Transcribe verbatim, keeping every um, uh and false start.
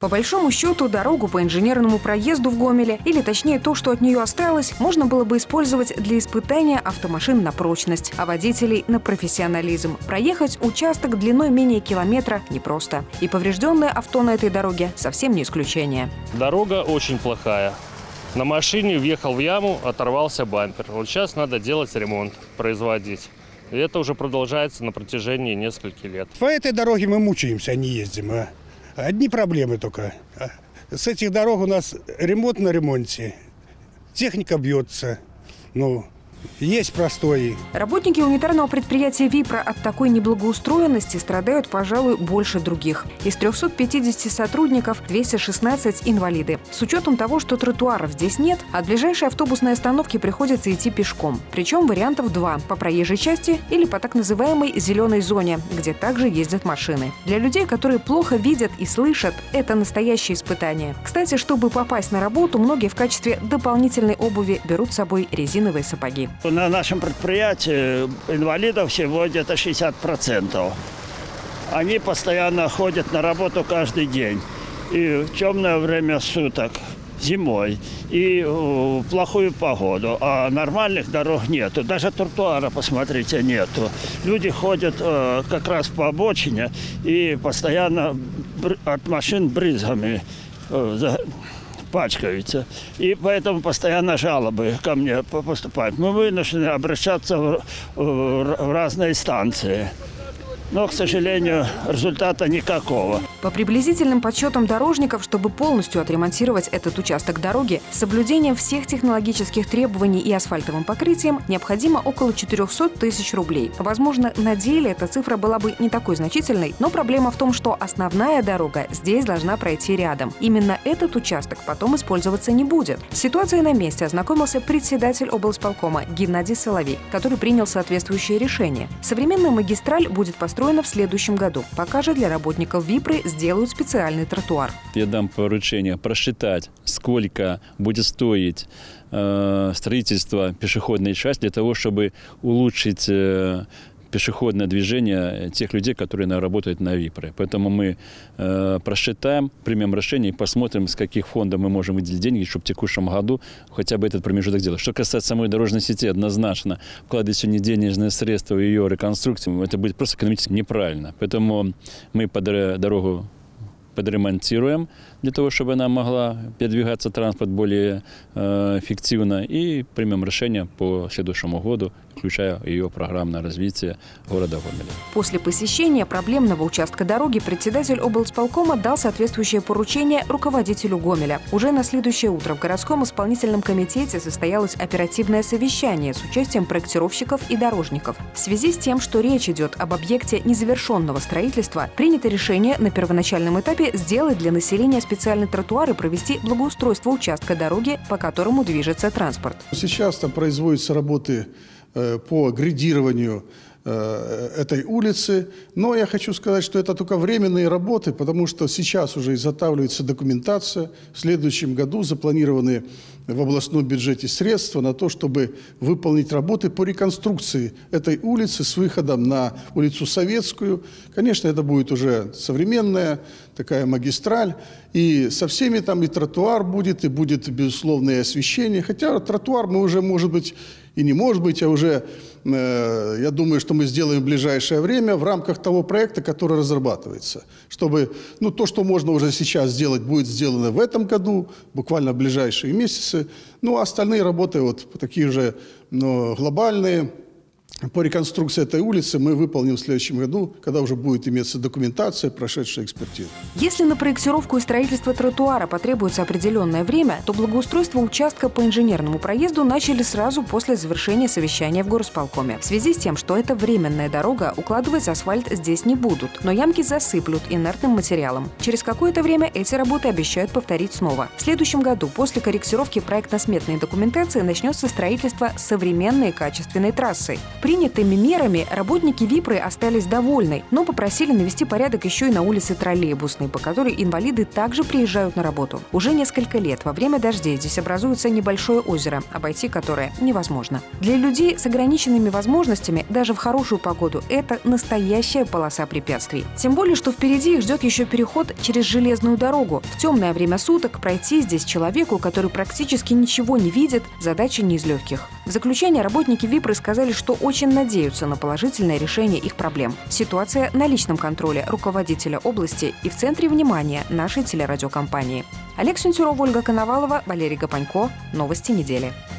По большому счету, дорогу по инженерному проезду в Гомеле, или точнее то, что от нее осталось, можно было бы использовать для испытания автомашин на прочность, а водителей на профессионализм. Проехать участок длиной менее километра непросто. И поврежденное авто на этой дороге совсем не исключение. Дорога очень плохая. На машине въехал в яму, оторвался бампер. Вот сейчас надо делать ремонт, производить. И это уже продолжается на протяжении нескольких лет. По этой дороге мы мучаемся, а не ездим. А? Одни проблемы только. С этих дорог у нас ремонт на ремонте. Техника бьется. Ну, есть простой. Работники унитарного предприятия «Випро» от такой неблагоустроенности страдают, пожалуй, больше других. Из трёхсот пятидесяти сотрудников двести шестнадцать инвалиды. С учетом того, что тротуаров здесь нет, от ближайшей автобусной остановки приходится идти пешком. Причем вариантов два – по проезжей части или по так называемой «зеленой зоне», где также ездят машины. Для людей, которые плохо видят и слышат, это настоящее испытание. Кстати, чтобы попасть на работу, многие в качестве дополнительной обуви берут с собой резиновые сапоги. На нашем предприятии инвалидов всего где-то шестьдесят процентов. Они постоянно ходят на работу каждый день. И в темное время суток, зимой, и в плохую погоду. А нормальных дорог нету. Даже тротуара, посмотрите, нету. Люди ходят э, как раз по обочине и постоянно от машин брызгами э, пачкаются. И поэтому постоянно жалобы ко мне поступают. Мы вынуждены обращаться в, в разные станции. Но, к сожалению, результата никакого. По приблизительным подсчетам дорожников, чтобы полностью отремонтировать этот участок дороги, с соблюдением всех технологических требований и асфальтовым покрытием необходимо около четырёхсот тысяч рублей. Возможно, на деле эта цифра была бы не такой значительной, но проблема в том, что основная дорога здесь должна пройти рядом. Именно этот участок потом использоваться не будет. С ситуацией на месте ознакомился председатель облсполкома Геннадий Соловей, который принял соответствующее решение. Современная магистраль будет построена в следующем году. Пока же для работников «Випры» сделают специальный тротуар. Я дам поручение просчитать, сколько будет стоить э, строительство пешеходной части для того, чтобы улучшить э, пешеходное движение тех людей, которые работают на «Випре». Поэтому мы э, просчитаем, примем решение и посмотрим, с каких фондов мы можем выделить деньги, чтобы в текущем году хотя бы этот промежуток делать. Что касается самой дорожной сети, однозначно вкладывать сегодня денежные средства в ее реконструкцию, это будет просто экономически неправильно. Поэтому мы под дорогу подремонтируем для того, чтобы она могла передвигаться транспорт более э, эффективно, и примем решение по следующему году, включая ее программное развитие города Гомеля. После посещения проблемного участка дороги председатель облсполкома дал соответствующее поручение руководителю Гомеля. Уже на следующее утро в городском исполнительном комитете состоялось оперативное совещание с участием проектировщиков и дорожников. В связи с тем, что речь идет об объекте незавершенного строительства, принято решение на первоначальном этапе сделать для населения специальный тротуар и провести благоустройство участка дороги, по которому движется транспорт. Сейчас там производятся работы э, по грейдированию э, этой улицы, но я хочу сказать, что это только временные работы, потому что сейчас уже изготавливается документация. В следующем году запланированы в областном бюджете средства на то, чтобы выполнить работы по реконструкции этой улицы с выходом на улицу Советскую. Конечно, это будет уже современная такая магистраль, и со всеми там и тротуар будет, и будет, безусловно, и освещение. Хотя тротуар мы уже, может быть, и не может быть, а уже, э, я думаю, что мы сделаем в ближайшее время в рамках того проекта, который разрабатывается. Чтобы, ну, то, что можно уже сейчас сделать, будет сделано в этом году, буквально в ближайшие месяцы. Ну, а остальные работы, вот такие же, ну, глобальные, по реконструкции этой улицы мы выполним в следующем году, когда уже будет иметься документация, прошедшая экспертизу. Если на проектировку и строительство тротуара потребуется определенное время, то благоустройство участка по инженерному проезду начали сразу после завершения совещания в горосполкоме. В связи с тем, что это временная дорога, укладывать асфальт здесь не будут, но ямки засыплют инертным материалом. Через какое-то время эти работы обещают повторить снова. В следующем году после корректировки проектно-сметной документации начнется строительство современной и качественной трассы. Принятыми мерами работники Випры остались довольны, но попросили навести порядок еще и на улице Троллейбусной, по которой инвалиды также приезжают на работу. Уже несколько лет во время дождей здесь образуется небольшое озеро, обойти которое невозможно. Для людей с ограниченными возможностями даже в хорошую погоду это настоящая полоса препятствий. Тем более, что впереди их ждет еще переход через железную дорогу. В темное время суток пройти здесь человеку, который практически ничего не видит, задача не из легких. В заключение работники Випры сказали, что очень надеются на положительное решение их проблем. Ситуация на личном контроле руководителя области и в центре внимания нашей телерадиокомпании. Олег Сентюров, Ольга Коновалова, Валерий Гапонько. Новости недели.